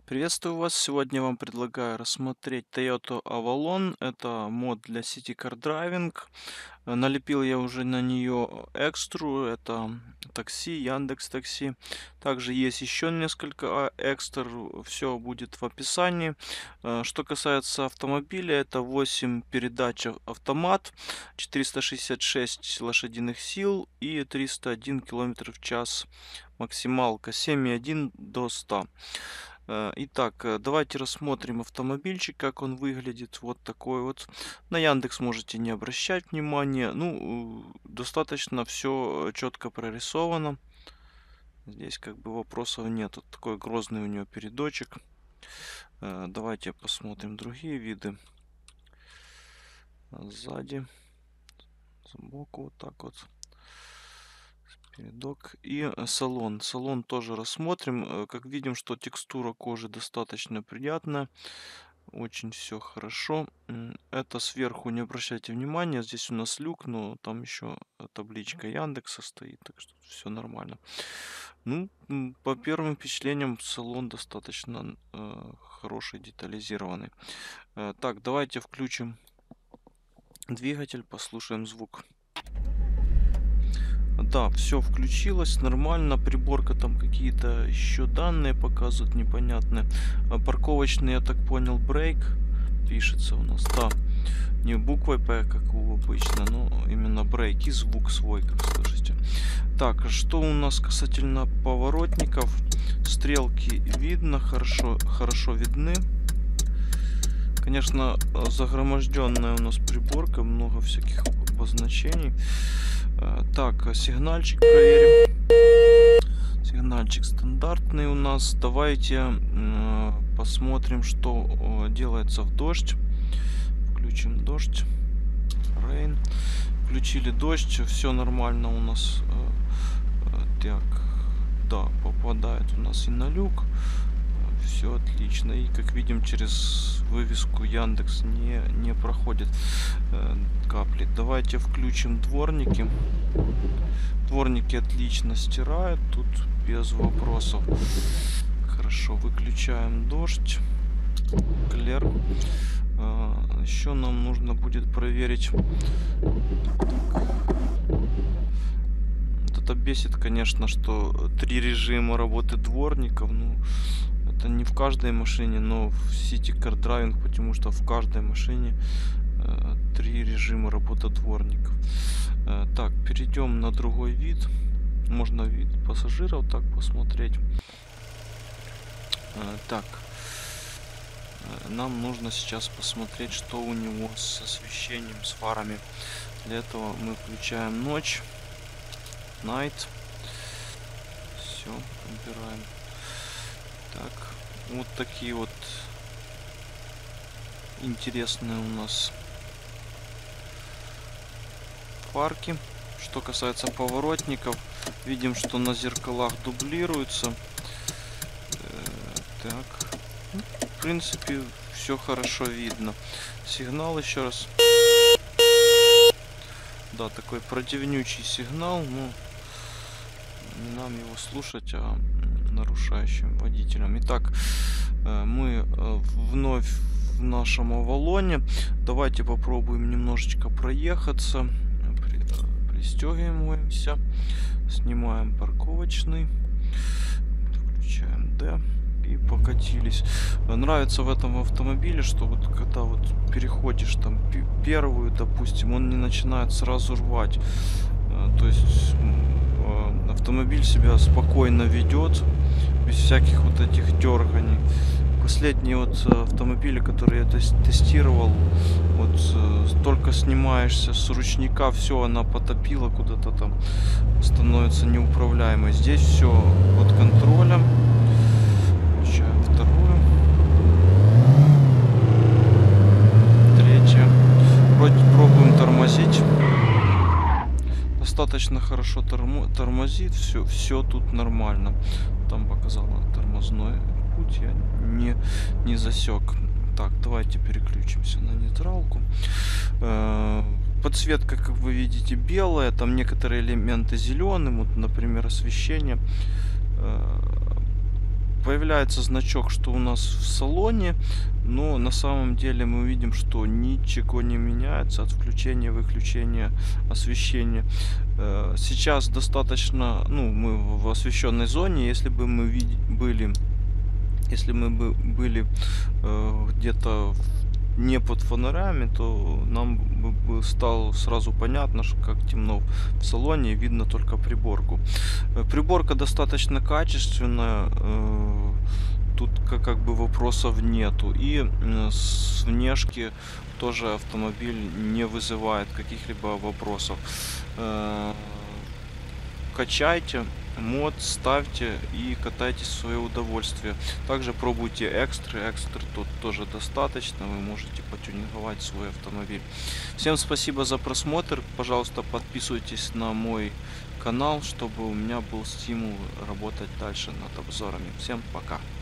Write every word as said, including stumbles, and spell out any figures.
Приветствую вас! Сегодня я вам предлагаю рассмотреть Toyota Avalon. Это мод для City Car Driving. Э, Налепил я уже на нее экстру. Это такси, Яндекс Такси. Также есть еще несколько а, экстр. Все будет в описании. Э, Что касается автомобиля, это восемь передач ав- автомат, четыреста шестьдесят шесть лошадиных сил и триста один километр в час максималка, семь и один до ста. Э, Итак, э, давайте рассмотрим автомобильчик, как он выглядит. Вот такой вот. На Яндекс можете не обращать внимания. Ну, э, достаточно все четко прорисовано. Здесь как бы вопросов нет. Вот такой грозный у него передочек. Э, Давайте посмотрим другие виды. А Сзади, сбоку, вот так вот. Передок и э, салон. Салон тоже рассмотрим. Э, Как видим, что текстура кожи достаточно приятная. Очень все хорошо. М, Это сверху не обращайте внимания. Здесь у нас люк, но там еще табличка Яндекса стоит, так что все нормально. Ну, м, по первым впечатлениям, салон достаточно э, хороший, детализированный. Э, Так, давайте включим двигатель, послушаем звук. Да, все включилось нормально. Приборка там какие-то еще данные показывает непонятные. А Парковочный, я так понял, брейк пишется у нас. Да, не буквой П, как у обычно, но именно брейк и звук свой, как слышите. Так, а что у нас касательно поворотников? Стрелки видно, хорошо, хорошо видны. Конечно, э, загроможденная у нас приборка, много всяких обозначений. Э, Так, э, сигнальчик проверим. Сигнальчик стандартный у нас. Давайте э, посмотрим, что э, делается в дождь. Включим дождь. Rain. Включили дождь. Все нормально у нас. Э, э, Так, да, попадает у нас и на люк. Все отлично. И как видим, через вывеску Яндекс не, не проходит э, капли. Давайте включим дворники. Дворники отлично стирают. Тут без вопросов. Хорошо, выключаем дождь. Клер. А, еще нам нужно будет проверить. Вот это бесит, конечно, что три режима работы дворников. Ну, это не в каждой машине, но в City Car Driving, потому что в каждой машине э, три режима работы дворников. Э, так, перейдем на другой вид. Можно вид пассажиров так посмотреть. Э, так, э, нам нужно сейчас посмотреть, что у него с освещением, с фарами. Для этого мы включаем ночь, night. Все, убираем. Так, вот такие вот интересные у нас фарки. Что касается поворотников, видим, что на зеркалах дублируются. Э, Так, ну, в принципе, все хорошо видно. Сигнал еще раз. Да, такой противнючий сигнал, но не нам его слушать, а нарушающим водителям. Итак, э, мы э, вновь в нашем Авалоне. Давайте попробуем немножечко проехаться. При- э, Пристегиваемся. Снимаем парковочный. Включаем D. И покатились. Э, Нравится в этом автомобиле, что вот когда вот переходишь там пе- первую, допустим, он не начинает сразу рвать. Э, То есть м, э, автомобиль себя спокойно ведет, без всяких вот этих дерганий. Последние вот э, автомобили, которые я тес- тестировал, вот э, только снимаешься с ручника, все, она потопила куда-то там, становится неуправляемой. Здесь все под контролем. Включаем вторую, третью. Вроде пробуем тормозить. Достаточно хорошо тормо- тормозит, все, все тут нормально. Там показала тормозной путь, я не, не засек. Так, давайте переключимся на нейтралку. Э, Подсветка, как вы видите, белая, там некоторые элементы зеленым, вот, например, освещение. Э, появляется значок, что у нас в салоне, но на самом деле мы видим, что ничего не меняется от включения-выключения освещения. Э, Сейчас достаточно, ну, мы в в освещенной зоне, если бы мы види- были, если мы бы были э, где-то в- не под фонарями, то нам бы бы стало сразу понятно, что как темно в салоне, и видно только приборку. Э, Приборка достаточно качественная, э, тут ка- как бы вопросов нету. И м, с внешки тоже автомобиль не вызывает каких-либо вопросов. Э, Качайте мод, ставьте и катайтесь в свое удовольствие. Также пробуйте экстры. Экстр тут тоже достаточно. Вы можете потюнинговать свой автомобиль. Всем спасибо за просмотр. Пожалуйста, подписывайтесь на мой канал, чтобы у меня был стимул работать дальше над обзорами. Всем пока.